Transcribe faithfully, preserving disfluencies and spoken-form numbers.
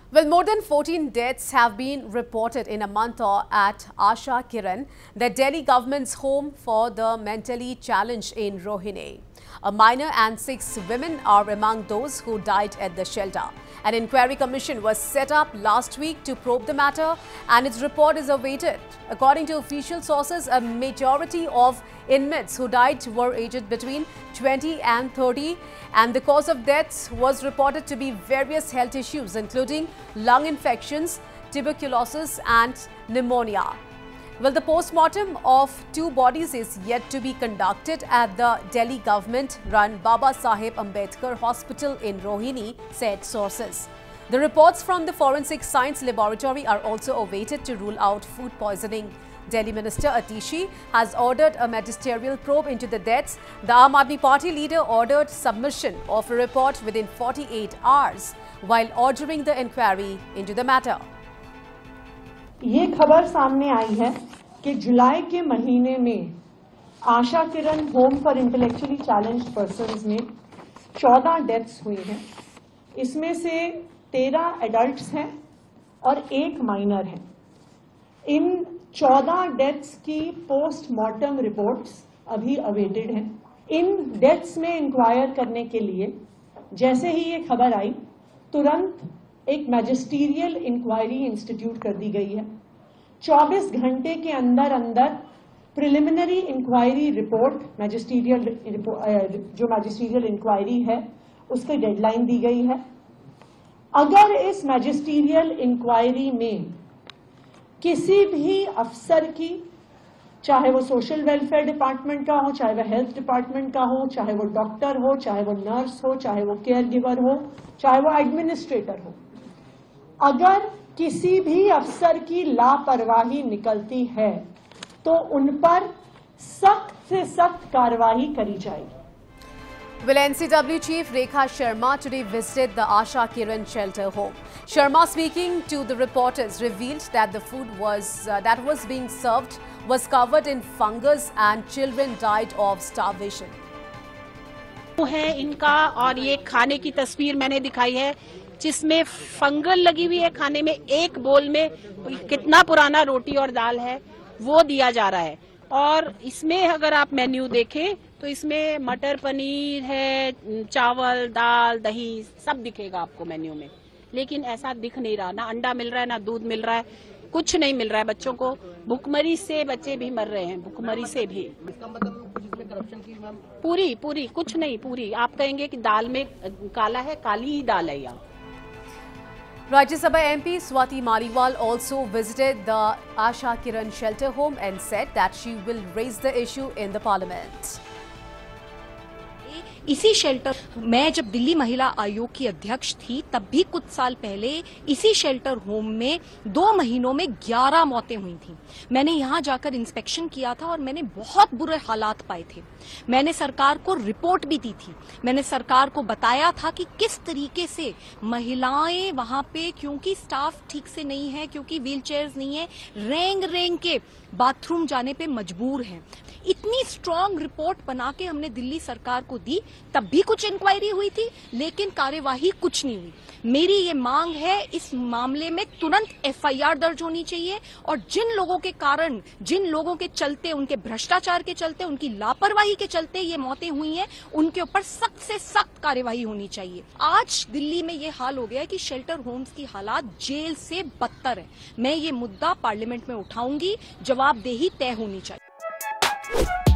Well, more than fourteen deaths have been reported in a month at Asha Kiran, the Delhi government's home for the mentally challenged in Rohini. A minor and six women are among those who died at the shelter. An inquiry commission was set up last week to probe the matter and its report is awaited. According to official sources, a majority of inmates who died were aged between twenty and thirty, and the cause of death was reported to be various health issues including lung infections, tuberculosis and pneumonia. Well, the post-mortem of two bodies is yet to be conducted at the Delhi government-run Baba Saheb Ambedkar Hospital in Rohini, said sources. The reports from the Forensic Science Laboratory are also awaited to rule out food poisoning. Delhi Minister Atishi has ordered a magisterial probe into the deaths. The Aam Aadmi Party leader ordered submission of a report within forty-eight hours, while ordering the inquiry into the matter. ये खबर सामने आई है कि जुलाई के महीने में Asha Kiran home for intellectually challenged persons में चौदह डेथ्स हुई हैं। इसमें से तेरह एडल्ट्स हैं और एक माइनर है। इन चौदह डेथ्स की पोस्टमार्टम रिपोर्ट्स अभी अवेटेड हैं। इन डेथ्स में इंक्वायर करने के लिए जैसे ही ये खबर आई, तुरंत एक मैजिस्टीरियल इंक्वायरी इंस्टीट्यूट कर दी गई है। चौबीस घंटे के अंदर अंदर प्रिलिमिनरी इंक्वायरी रिपोर्ट मैजिस्टीरियल जो मैजिस्टीरियल इंक्वायरी है उसकी डेडलाइन दी गई है। अगर इस मैजिस्टीरियल इंक्वायरी में किसी भी अफसर की, चाहे वो सोशल वेलफेयर डिपार्टमेंट का हो, चाहे वो हेल्थ डिपार्टमेंट का हो, चाहे वो डॉक्टर हो, चाहे वो नर्स हो, चाहे वो केयर गिवर हो, चाहे वो एडमिनिस्ट्रेटर हो, अगर किसी भी अफसर की लापरवाही निकलती है तो उन पर सख्त से सख्त कार्रवाई करी जाएगी। Well, N C W Chief Rekha Sharma today visited the Asha Kiran shelter home. Sharma, speaking to the reporters, revealed that the food was uh, that was being served was covered in fungus and children died of starvation. है इनका, और ये खाने की तस्वीर मैंने दिखाई है जिसमें फंगल लगी हुई है। खाने में एक बोल में कितना पुराना रोटी और दाल है वो दिया जा रहा है, और इसमें अगर आप मेन्यू देखें तो इसमें मटर पनीर है, चावल, दाल, दही सब दिखेगा आपको मेन्यू में, लेकिन ऐसा दिख नहीं रहा। ना अंडा मिल रहा है, ना दूध मिल रहा है, कुछ नहीं मिल रहा है। बच्चों को भूखमरी से बच्चे भी मर रहे हैं, भूखमरी से भी। इसका मतलब कुछ इसमें करप्शन की पूरी पूरी कुछ नहीं, पूरी आप कहेंगे कि दाल में काला है, काली ही दाल है यहाँ। Rajya Sabha M P Swati Maliwal also visited the Asha Kiran shelter home and said that she will raise the issue in the parliament. इसी शेल्टर, मैं जब दिल्ली महिला आयोग की अध्यक्ष थी तब भी कुछ साल पहले इसी शेल्टर होम में दो महीनों में ग्यारह मौतें हुई थीं। मैंने यहां जाकर इंस्पेक्शन किया था और मैंने बहुत बुरे हालात पाए थे। मैंने सरकार को रिपोर्ट भी दी थी। मैंने सरकार को बताया था कि किस तरीके से महिलाएं वहां पे, क्योंकि स्टाफ ठीक से नहीं है, क्योंकि व्हील चेयर्स नहीं है, रेंग रेंग के बाथरूम जाने पे मजबूर हैं। इतनी स्ट्रांग रिपोर्ट बना के हमने दिल्ली सरकार को दी, तब भी कुछ इंक्वायरी हुई थी लेकिन कार्यवाही कुछ नहीं हुई। मेरी ये मांग है, इस मामले में तुरंत एफ आई आर दर्ज होनी चाहिए और जिन लोगों के कारण, जिन लोगों के चलते, उनके भ्रष्टाचार के चलते, उनकी लापरवाही के चलते ये मौतें हुई हैं, उनके ऊपर सख्त से सख्त कार्यवाही होनी चाहिए। आज दिल्ली में ये हाल हो गया है कि शेल्टर होम्स की हालात जेल से बदतर है। मैं ये मुद्दा पार्लियामेंट में उठाऊंगी, जवाबदेही तय होनी चाहिए।